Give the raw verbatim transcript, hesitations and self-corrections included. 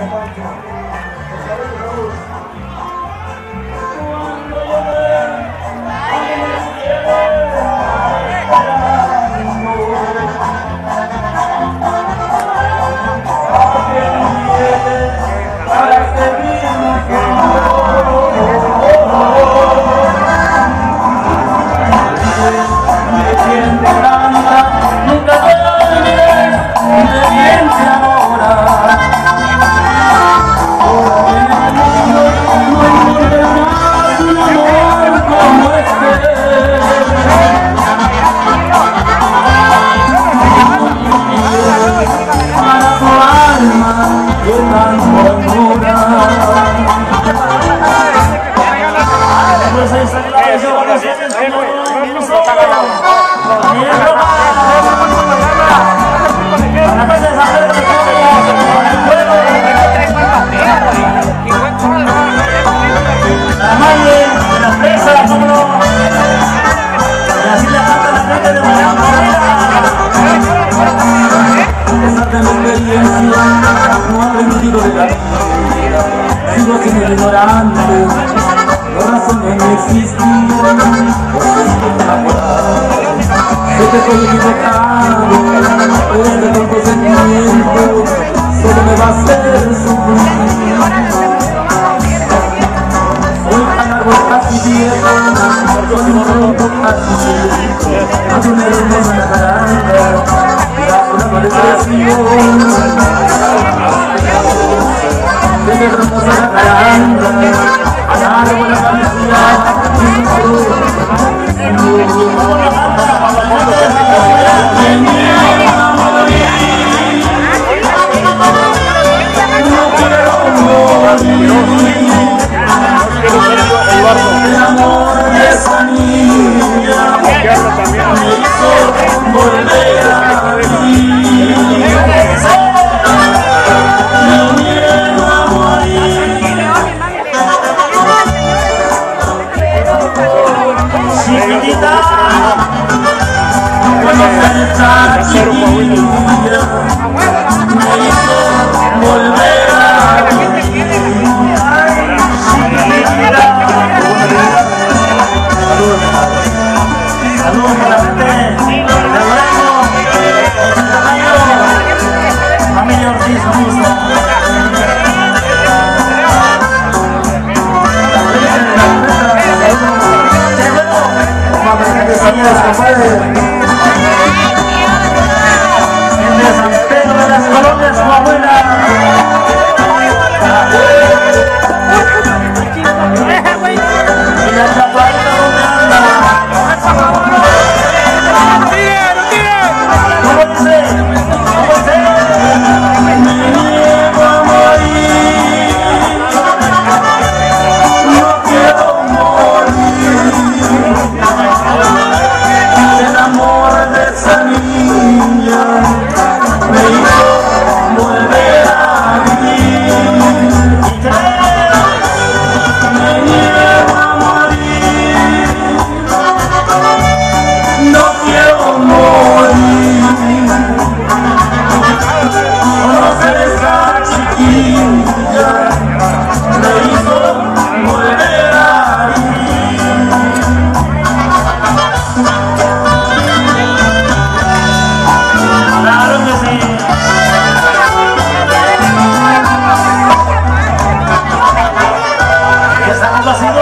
Sigo siendo ignorante, no razones no existen, porque estoy enamorado. Sé que estoy equivocado, pero este tonto sentimiento solo me va a hacer sufrir. Soy tan árbol casi viejo, soy un tronco casi viejo, soy una hermosa caranga, una depresión. De mi hermosa caranga, al árbol la felicidad y su cruz. No quiero morir, el amor de esa niña me hizo volver a vivir. Chiquitita, conocer esta chiquilla me hizo volver a vivir. Chiquitita, saludos para la gente de Durango, familia Ortiz, un gusto. Señores, compadre, el de San Pedro de las Colonias, Coahuila. Y la chaparita, ¿dónde anda? ¿Cómo dice? ¿Cómo dice? Me niego a morir, no quiero morir. El amor de esa niña me hizo volver a vivir. Me niego a morir, no quiero morir. Conocer esa chiquilla me hizo volver a vivir. Claro que sí. ¿Qué estamos haciendo?